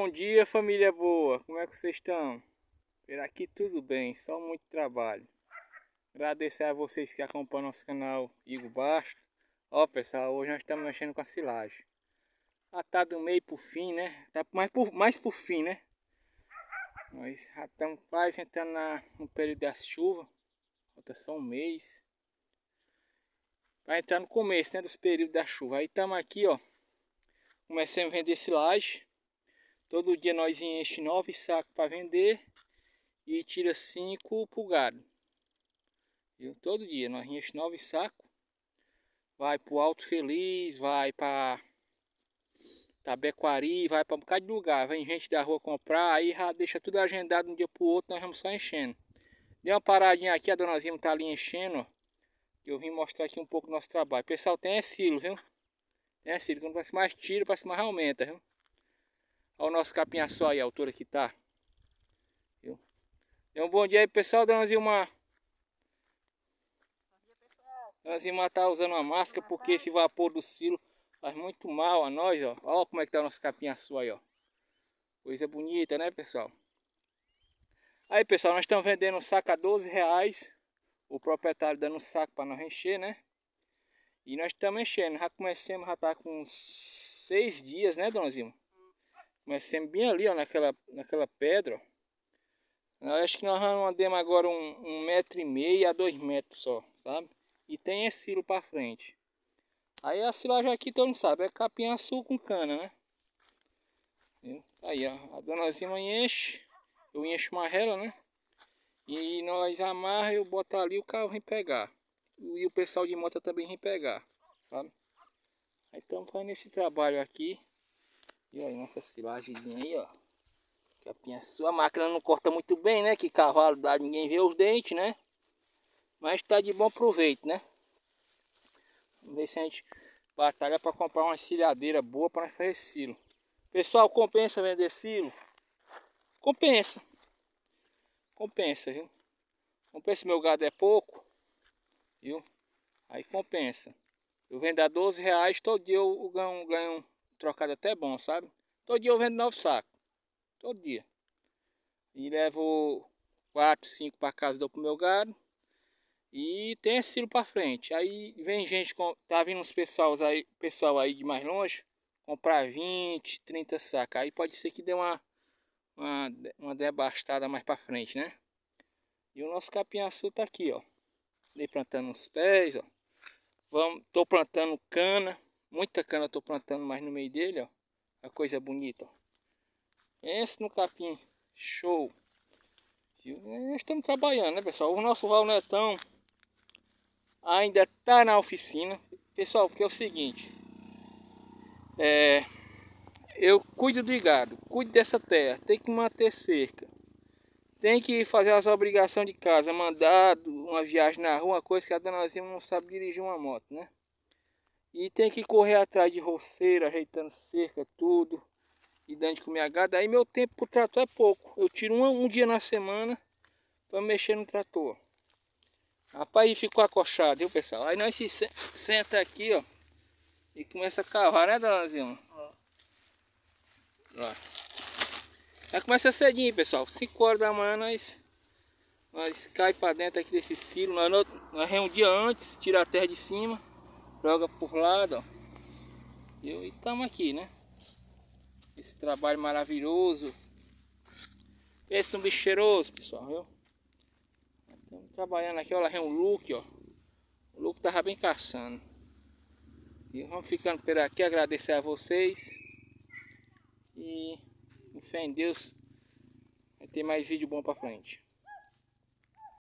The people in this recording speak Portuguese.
dia, família boa, como é que vocês estão? Por aqui tudo bem, só muito trabalho. Agradecer a vocês que acompanham nosso canal Igor Bastos. Ó pessoal, hoje nós estamos mexendo com a silagem. Já tá do meio pro fim, né? Tá mais pro fim, né? Nós já estamos quase entrando no período das chuvas. Falta só um mês. Vai entrar no começo, né, dos períodos da chuva. Aí estamos aqui, ó. Começamos a vender silagem. Todo dia nós enche 9 sacos para vender e tira 5 pro gado. Viu? Todo dia nós enche 9 sacos. Vai pro Alto Feliz, vai para Tabequari, vai para um bocado de lugar. Vem gente da rua comprar, aí já deixa tudo agendado de um dia pro outro, nós vamos só enchendo. Deu uma paradinha aqui, a dona Zima tá ali enchendo, ó. Eu vim mostrar aqui um pouco do nosso trabalho. Pessoal, tem silo, viu? Tem silo, quando parece mais tiro, parece mais aumenta, viu? Olha o nosso capinha-só aí, a altura que tá. Viu? Dê um bom dia aí, pessoal. Dona Zilma. Bom dia, pessoal. Dona Zilma tá usando uma máscara porque esse vapor do silo faz muito mal a nós, ó. Olha como é que tá o nosso capinha-só aí, ó. Coisa bonita, né, pessoal? Aí, pessoal, nós estamos vendendo um saco a R$12. O proprietário dando um saco para nós encher, né? E nós estamos enchendo. Já começamos, já tá com uns 6 dias, né, Dona Zilma? Começamos bem ali, ó, naquela pedra, ó. Eu acho que nós andamos agora um metro e meio a 2 metros só, sabe? E tem esse silo para frente. Aí a silagem aqui todo mundo sabe, é capinha-açu com cana, né? Viu? Aí ó, a dona Zima enche, eu encho marrela, né? E nós amarra, eu boto ali, o carro vem pegar. E o pessoal de moto também vem pegar, sabe? Aí estamos fazendo esse trabalho aqui. E aí, nossa silagemzinha aí, ó. Capinha-açu, a máquina não corta muito bem, né? Que cavalo dá, ninguém vê os dentes, né? Mas tá de bom proveito, né? Vamos ver se a gente batalha para comprar uma cilhadeira boa para fazer silo. Pessoal, compensa vender silo? Compensa. Compensa, viu? Compensa, meu gado é pouco, viu? Aí compensa. Eu vendo a R$12, todo dia eu ganho um trocado até bom, sabe? Todo dia eu vendo 9 sacos. Todo dia. E levo 4, 5 para casa, dou pro meu gado. E tem esse silo para frente. Aí vem gente, tá vindo uns pessoal aí de mais longe, comprar 20, 30 sacos. Aí pode ser que dê uma debastada mais para frente, né? E o nosso capinha-açu tá aqui, ó. Dei plantando uns pés, ó. Tô plantando cana. Muita cana eu tô plantando mais no meio dele, ó. A coisa bonita, ó. Esse no capim, show. Nós estamos trabalhando, né, pessoal? O nosso valnetão ainda tá na oficina, pessoal, porque é o seguinte, eu cuido do gado, cuido dessa terra, tem que manter cerca, tem que fazer as obrigações de casa, mandado, uma viagem na rua, uma coisa que a dona Zima não sabe dirigir uma moto, né? E tem que correr atrás de roceiro, ajeitando cerca, tudo, e dando de comer a gado. Aí meu tempo pro trator é pouco, eu tiro um dia na semana para mexer no trator. Rapaz, ficou acochado, viu, pessoal? Aí nós se senta aqui, ó, e começa a cavar, né, dona Zilma? Ó. Aí começa cedinho, pessoal. 5 horas da manhã nós cai para dentro aqui desse silo. Nós vem um dia antes, tira a terra de cima, joga por lado, ó. E estamos aqui, né? Esse trabalho maravilhoso. Pensa no bicho cheiroso, pessoal, viu? Estamos trabalhando aqui, ó, lá vem o Luke, ó. O Luke tava bem caçando. E vamos ficando por aqui, agradecer a vocês. E, em fé em Deus, vai ter mais vídeo bom pra frente.